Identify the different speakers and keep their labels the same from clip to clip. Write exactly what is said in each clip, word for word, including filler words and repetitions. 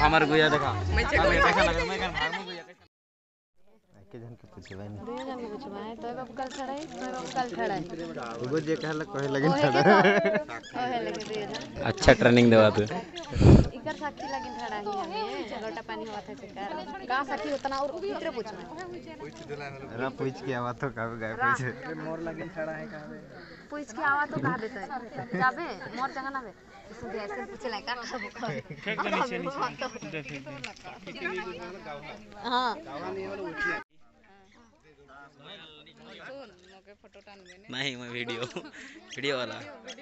Speaker 1: हमार गुया देखा मैं कैसा लग मैं भाग में गुया कैसा के जन के पूछबे नहीं दो जन के पूछबे तो बाप कल छड़ाई तो बाप कल छड़ाई एगो जे कहला कहे लगे छड़ा ओहे लगे दे अच्छा ट्रेनिंग देवा तू इकर साक्षी लगे छड़ा ही हमें लोटा पानी होत है चकर का साक्षी उतना और भीतर पूछबे पूछ देला रा पूछ के आवा तो का गए पूछ मोर लगे छड़ा है कहबे पूछ के आवा तो कहबे त जाबे मोर जगह ना बे इससे ऐसे पूछे ला का खाबो फेंक दे नीचे नीचे फेंक दे हां गावा नहीं वाला उठिया नहीं मैं वीडियो वीडियो वाला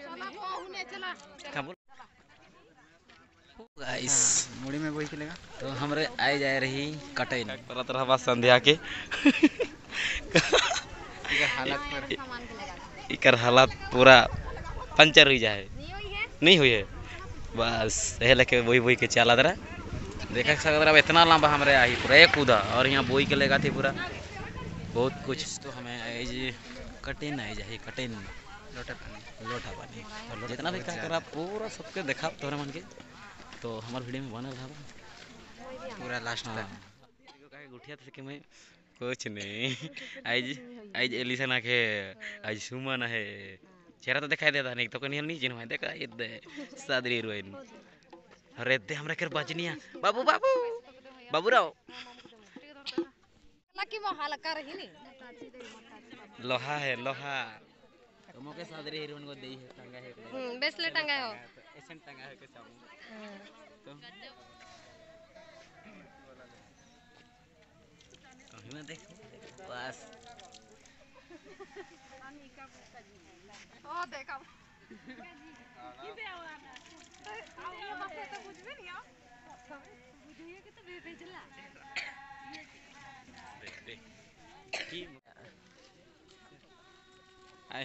Speaker 1: गाइस मुड़ी में कोई चलेगा तो हमरे आए जाए रही कटई तरह तरह बात संध्या के इकर हालत इकर हालत पूरा पंचर हो जाए नहीं हुई है बस यह लेके वही वही के चला दरा देखा सकते अब इतना लंबा हमारे आई पूरा एक कूदा और यहाँ बोई के लेगा थी पूरा बहुत कुछ तो हमें कटिन आई जाए कटिन लोटा पानी लोटा पानी जितना भी क्या करा पूरा सबके देखा तोरा मन के तो हमारे वीडियो में बनल रहा पूरा लास्ट में गुठिया थे कि मैं कुछ नहीं आज आज एलिसन के आज सुमन है चेहरा तो दिखाई देता नहीं तो कहीं नहीं जिन देखा ये सादरी रोइन अरे दे हमरा कर बजनिया बाबू बाबू बाबू राव लकी में हाल कर ही नहीं लोहा है लोहा तुमो के सादरी हीरोइन को देई है टंगा है हम बेसले टंगा हो ऐसे टंगा है के सामने तो कहीं में देख बस ओ देखा किसे आवा आओ बस तो कुछ भी नहीं आओ बुझिए कि तो भेजला देख देख की आए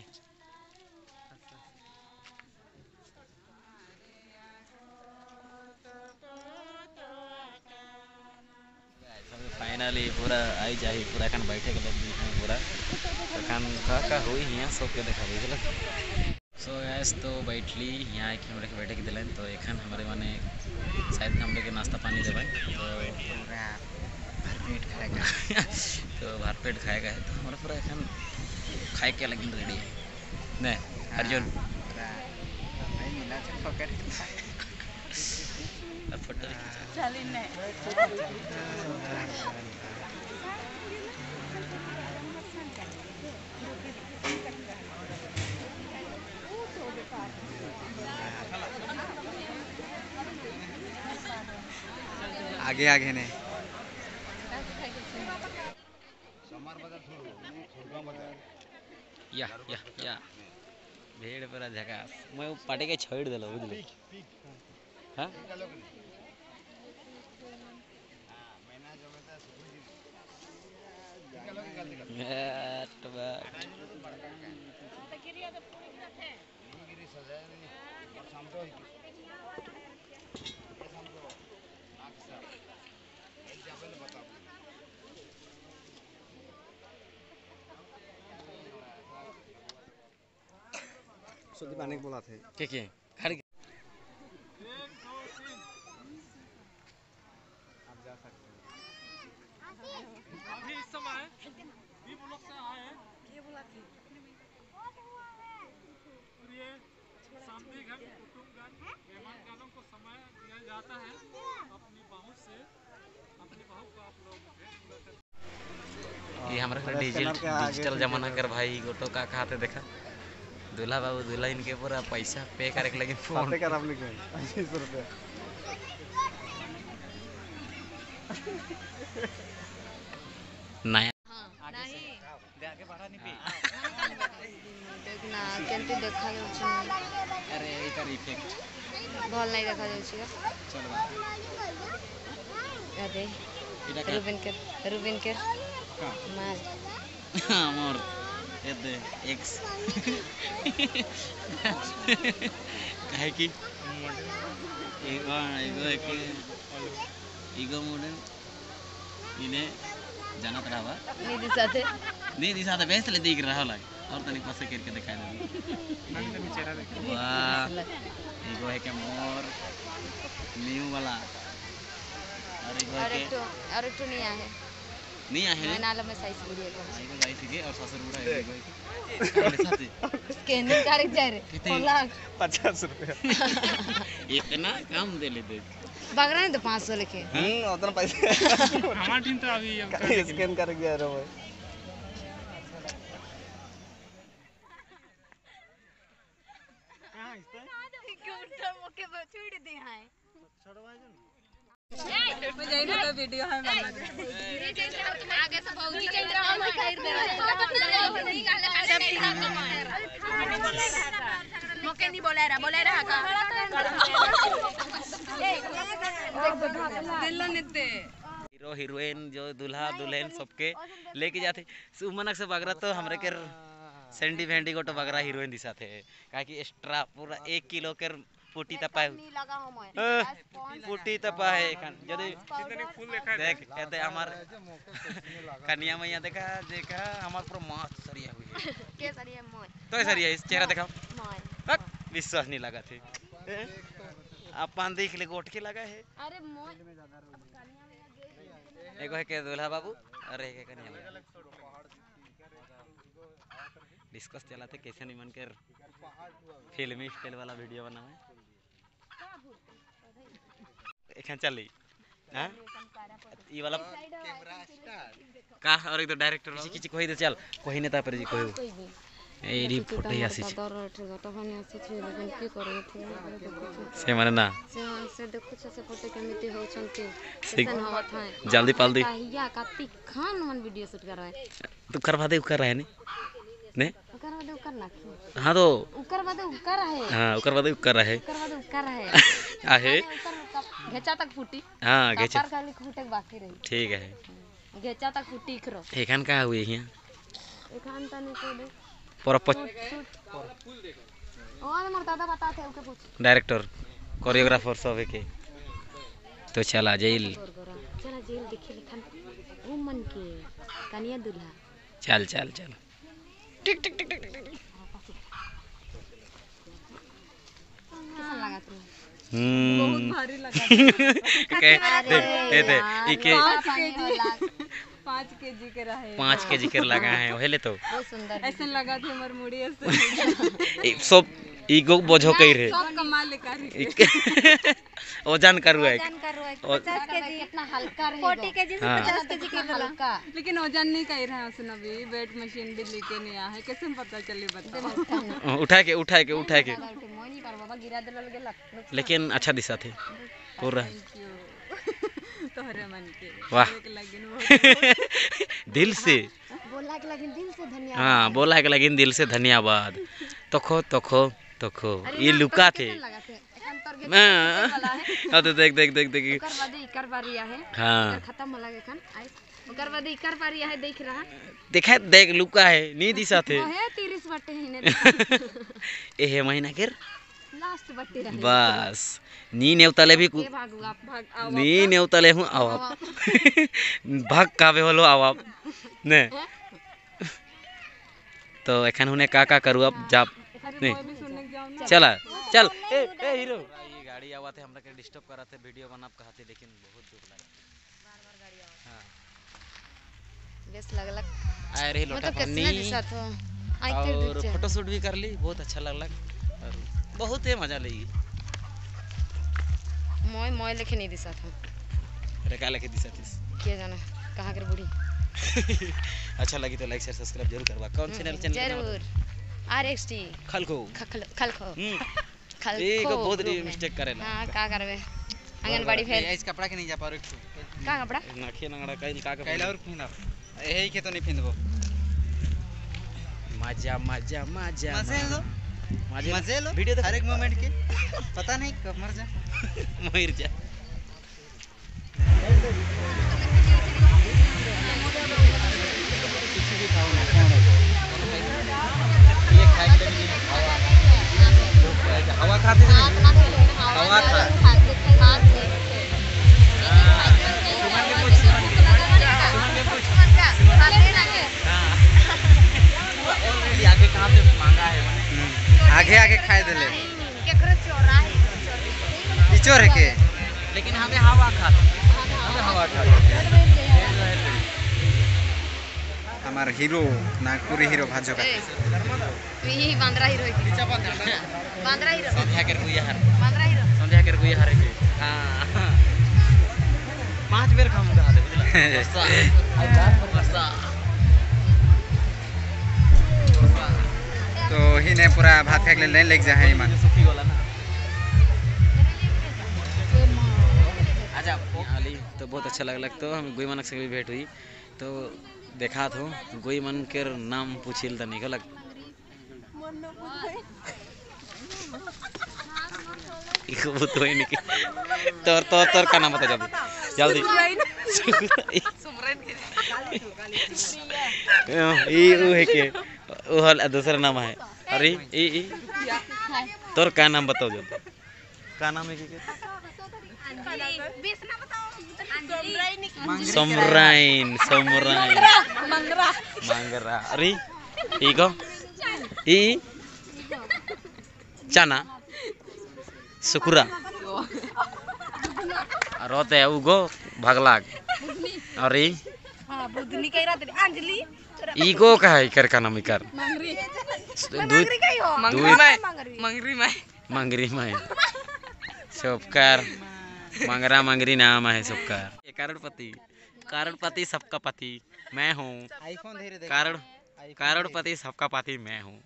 Speaker 1: फाइनली पूरा आई जाए पूरा खान बैठे के लग पूरा खान का का हुई यहाँ सब के देखा बुझल सो गैस तो बैठली यहाँ एक हमरे के बैठे के दिलन तो एखन हमारे माने शायद हमरे के नाश्ता पानी देबे तो पूरा भरपेट खाएगा तो भरपेट खाएगा है तो हमारा पूरा एखन खाए के लगिन रेडी है ने अर्जुन भाई मिला से पकड़ फोटो चली ने आगे आगे ने या या या भेड़ पर झकास मैं पाटे के छोड़ देलो बुझले हां सुदीप आने बोला थे के के खड़ आप जा सकते हैं अभी इस समय भी ब्लॉक से आए हैं ये बोला थी प्रिय सामनेगण कुटुंबगण मेहमानगणों को समय दिया जाता है अपनी बहू से अपनी बहू को आप लोग ये हमारा डिजिटल डिजिटल जमाना कर भाई गोटो का खाते देखा दूल्हा बाबू दूल्हा इनके पूरा पैसा पे करे के लगे फोन पे कर आप लिखे पच्चीस रुपया नया हां नहीं दे आगे बढ़ा नहीं पे देखना केंती देखा जाउछ अरे एकर इफेक्ट भल नहीं देखा जाउछ चल बा अरे रुबिन के रुबिन के का मार हां मोर ये एक्स काहे की एगो एगो एक ईगो मॉडल इने जानत रहवा निधि साथे निधि साथे बेसले दिख रहा लग और तनी पासे करके दिखाई दे नहीं तो चेहरा देख वाह एगो है के मोर न्यू वाला
Speaker 2: और एक तो और एक तो नहीं आए हैं
Speaker 1: नहीं आए हैं
Speaker 2: नाला में साइज वीडियो को
Speaker 1: आई को जाई थी और सासुर बुढ़ा है काले साथी
Speaker 2: कहने का रे जा रे लाख
Speaker 3: पचास रुपया
Speaker 1: इतना कम दे ले दे
Speaker 2: बगरा नहीं तो पाँच सौ लिखे
Speaker 3: हम्म उतना पैसा
Speaker 4: हमारा टीम तो अभी अब
Speaker 3: स्कैन कर गया रे भाई
Speaker 2: वीडियो है आगे से भौजी के ड्रामा कर दे मोके नहीं बोला रहा बोला रहा का दिल नेते
Speaker 1: हीरो हीरोइन जो दूल्हा दुल्हन सबके लेके जाते सुमनक से बगरा तो हमरे के सेंडी भेंडी गोटो बगरा हीरोइन दिशा थे काहे कि एक्स्ट्रा पूरा एक किलो के पुटी तपा पुटी तपा है एखन यदि देख एते हमार कन्या मैया देखा देखा हमार पूरा मस्त सरिया हुई है
Speaker 2: के सरिया मोय
Speaker 1: तो सरिया इस चेहरा दिखाओ
Speaker 2: मोय
Speaker 1: हट विश्वास नहीं लगा थे अपन देख ले गोट के लगा है
Speaker 2: अरे मोय
Speaker 1: एगो है के दूल्हा बाबू अरे के कन्या मैया डिस्कस चलाते कैसे निमन कर फिल्मी स्टाइल वाला वीडियो बनावे एखन चली हां ई वाला कैमरा स्टार्ट का और एक तो डायरेक्टर किसी किसी कोई दे चल कोई नेता पर जी कोई ए री फोटो ही आसी से माने ना
Speaker 2: से देखो से फोटो केमिति हो छनते
Speaker 1: सेशन
Speaker 2: होत है
Speaker 1: जल्दी पाल दी
Speaker 2: कहिया काती खान मन वीडियो शूट कर रहा है
Speaker 1: तू करवा दे कर रहा है ने ने
Speaker 2: उकर बाद उकर नाखी
Speaker 1: हां तो
Speaker 2: उकर बाद उकर है
Speaker 1: हां उकर बाद कर रहा है
Speaker 2: उकर बाद उकर है
Speaker 1: आहे
Speaker 2: घेचा तक फूटी
Speaker 1: हां घेचा
Speaker 2: पर खाली फूटे बाकी रही
Speaker 1: ठीक है
Speaker 2: घेचा तक फूटी करो
Speaker 1: एखन का हुई हिया
Speaker 2: एखन तने को दे
Speaker 1: पर
Speaker 2: ओ हमर दादा बताते ओके पूछ
Speaker 1: डायरेक्टर कोरियोग्राफर सब के तो चला जेल
Speaker 2: चला जेल देखे लिखन ओ मन के कनिया दूल्हा
Speaker 1: चल चल चल टिक टिक टिक टिक टिक
Speaker 2: कैसा लगा तू
Speaker 1: बहुत
Speaker 2: भारी लगा
Speaker 1: के दे दे दे इके
Speaker 2: पाँच केजी के रहे
Speaker 1: पाँच केजी के लगा है ओहेले तो
Speaker 2: बहुत सुंदर ऐसे लगा थे हमर मुड़ी ऐसे
Speaker 1: सब ईगो बोझो कई रे
Speaker 2: सब कमाल कर
Speaker 1: वजन करू है
Speaker 2: वजन करू है पचास केजी कितना हल्का रहेगा चालीस केजी से पचास केजी के हल्का
Speaker 5: लेकिन वजन नहीं कर रहे हैं उसने अभी वेट मशीन भी लेके नहीं आया है कैसे पता चले बता
Speaker 1: उठा के उठा के उठा के
Speaker 2: मोय नहीं पर बाबा गिरा देलल गेलक
Speaker 1: लेकिन अच्छा दिशा थे पूरा
Speaker 5: तोहरे मन के
Speaker 1: वाह दिल से
Speaker 2: बोला के लेकिन दिल से धन्यवाद
Speaker 1: हां बोला के लेकिन दिल से धन्यवाद तोखो तोखो तोखो ये लुका थे हां तो देख देख देख देख
Speaker 2: ओकर बाद इकर बारिया है
Speaker 1: हां
Speaker 2: खत्म होला एखन आई ओकर बाद इकर बारिया है देख रहा
Speaker 1: देखा देख लुका है नी दिशा थे
Speaker 2: है तीस बटे हिने
Speaker 1: ए हे महीना के
Speaker 2: लास्ट बटे रहे
Speaker 1: बस नी नेवताले भी
Speaker 2: के भागू आप भाग आओ
Speaker 1: नी नेवताले हूं आओ आप भाग कावे होलो आओ आप ने तो एखन हुने का का करू अब जा नहीं चला चल ए ए हीरो ये गाड़ी आवत है हमरा के डिस्टर्ब करत है वीडियो बनाब कहते लेकिन बहुत दुख लगा बार बार गाड़ी आवत हां
Speaker 2: बेस लगलक
Speaker 1: आए रे लोटा पानी
Speaker 2: आई
Speaker 1: और फोटो शूट भी कर ली बहुत अच्छा लगलक और बहुत ही मजा लगी
Speaker 2: मोय मोय लेके नहीं दिसा था
Speaker 1: अरे का लेके दिसा थी
Speaker 2: के जाने कहां कर बूढ़ी
Speaker 1: अच्छा लगी तो लाइक शेयर सब्सक्राइब जरूर करवा कौन चैनल चैनल
Speaker 2: जरूर आरएक्सटी
Speaker 1: खलखो
Speaker 2: खल खलखो
Speaker 1: खल एक बहुत मिस्टेक करेला
Speaker 2: हां का करबे आंगनबाड़ी फेर
Speaker 3: इस कपड़ा के नहीं जा पारो
Speaker 2: का कपड़ा
Speaker 1: नाखिए नंगड़ा काइल का
Speaker 3: काइल और पिंदा एही के तो नहीं पिंदबो
Speaker 1: मजा मजा मजा
Speaker 3: मजे लो
Speaker 1: मजे
Speaker 3: मजे लो
Speaker 1: वीडियो
Speaker 3: हर एक मोमेंट के पता नहीं कब मर जा
Speaker 1: मर जा हवा खाते हवा खा आगे कहाँ पे मांगा है
Speaker 3: आगे आगे खाए देले
Speaker 2: केकरो चोरा है
Speaker 3: इचोर है के
Speaker 1: लेकिन हमें हवा खा
Speaker 3: हमार हीरो नागपुरी हीरो भाजो का
Speaker 2: यही बांद्रा हीरो है बांद्रा हीरो
Speaker 1: संध्या कर गुया हर
Speaker 2: बांद्रा हीरो
Speaker 1: संध्या कर गुया हर के हां पांच बेर खाऊं गा दे बुझला ऐसा
Speaker 3: तो ही ने पूरा भात फेंक ले लेग जा है ईमान
Speaker 1: सुखी वाला ना अच्छा आली तो बहुत अच्छा लगल तो हम गोई मनक से भी भेंट हुई तो देखा तो गोई मन के नाम पूछिल त निकल इको वो तो ही नहीं तोर तोर तोर का नाम बता जल्दी जल्दी ई ऊ है के ओ हल दूसरा नाम है अरे ई ई तोर का नाम बताओ जल्दी का नाम है के समराइन समराइन
Speaker 5: मंगरा
Speaker 1: मंगरा अरे ई को ई चना सुकुरा और होते है उगो भगलाग और ई
Speaker 2: हां बुधनी कह रहा था अंजलि
Speaker 1: ईगो का है कर का नाम कर
Speaker 5: मंगरी
Speaker 1: दूध
Speaker 5: मंगरी में मंगरी में
Speaker 1: मंगरी में सबकार मंगरा मंगरी नाम है सबकार करोड़पति करोड़पति सबका पति मैं हूँ
Speaker 3: आईफोन धीरे देख
Speaker 1: करोड़ करोड़पति सबका पति मैं हूँ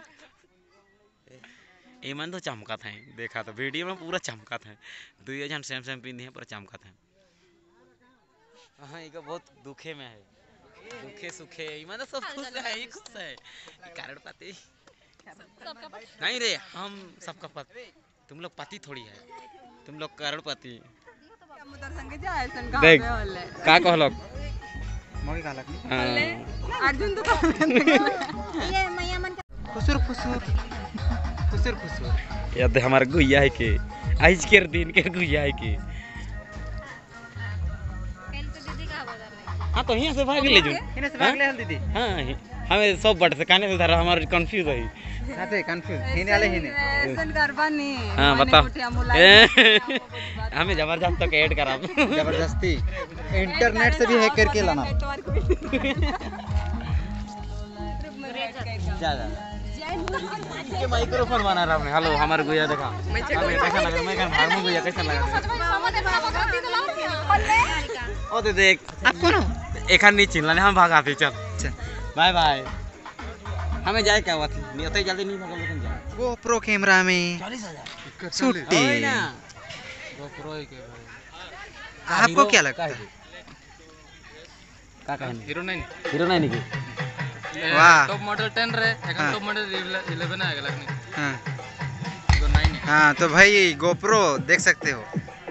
Speaker 1: ईमान तो चमका था देखा तो वीडियो में पूरा चमका था दुई जन सेम सेम पिंधे हैं पूरा चमका था हाँ इको बहुत दुखे में है दुखे सुखे ईमान तो सब खुश है ही खुश है करोड़पति नहीं रे हम सबका पति तुम लोग पति थोड़ी है तुम लोग करोड़पति देख का कहलक
Speaker 3: मोगी का लग
Speaker 5: अर्जुन तो
Speaker 2: ये मैया मन
Speaker 3: फुसुर फुसुर फुसुर फुसुर
Speaker 1: याद हमार गुइया है के आज के दिन के गुइया है के
Speaker 2: कल तो दीदी का बाजार में
Speaker 1: हाँ तो यहाँ से भाग ले जून
Speaker 3: इने से भाग ले हल दीदी
Speaker 1: हाँ हमें सब बट से कहने से धरा हमारे कंफ्यूज है
Speaker 3: साथे कंफ्यूज हिने वाले हिने
Speaker 5: ऐसन करबानी
Speaker 1: हाँ बताओ हमें जबरदस्त तो ऐड करा
Speaker 3: जबरदस्ती इंटरनेट से भी हैक करके लाना
Speaker 1: जा जा ये माइक्रोफोन बना रहा हमने हेलो हमारे गुइया देखा हमें कैसा लगा मैं कहूं हारमो गुइया कैसा लगा ओ दे देख आपको ना एखन नहीं चिल्लाने हम भागाते चल बाय बाय हमें जाए क्या हुआ थी नहीं होते जल्दी नहीं भागा लेकिन जा
Speaker 3: गोप्रो कैमरा में
Speaker 1: चालीस हजार
Speaker 3: छुट्टी
Speaker 1: गोप्रो के
Speaker 3: आपको क्या लगता है
Speaker 1: का कहने
Speaker 4: हीरो नाइन
Speaker 1: हीरो नहीं की
Speaker 3: वाह
Speaker 4: टॉप मॉडल टेन रे
Speaker 3: हाँ।
Speaker 4: এখন टॉप मॉडल इलेवन आएगा लगने
Speaker 3: हाँ
Speaker 4: तो नाइन है
Speaker 3: हाँ तो भाई गोप्रो देख सकते हो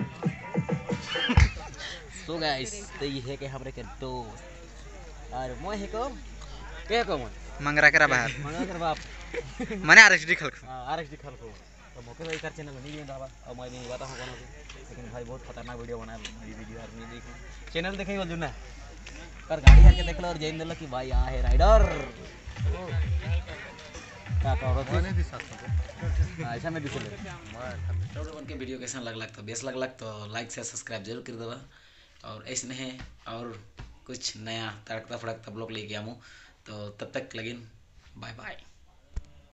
Speaker 1: सो गाइस तो ये है कि हमरे के दोस्त और मोय है को के को मोय
Speaker 3: मंगरा करा बाहर
Speaker 1: मंगा कर बाप
Speaker 3: मने आरएसडी खल
Speaker 1: हां आरएक्स दिखल को तो मौके भाई कर चैनल नहीं देन बाबा और मैं नहीं बताऊं कौन लेकिन भाई बहुत खतरनाक वीडियो बना मेरी वीडियो और नहीं देखी चैनल देखे बोल ना कर गाड़ी आके देख लो और जैन देला कि भाई यहाँ है राइडर क्या कह रहे थे ऐसा में दिखे तो उनके वीडियो कैसा लग लग तो बेस लग लग तो लाइक से सब्सक्राइब जरूर कर देवा और ऐसे नहीं और कुछ नया तड़कता फड़कता ब्लॉग लेके आऊँ तो तब तक लगिन बाय बाय।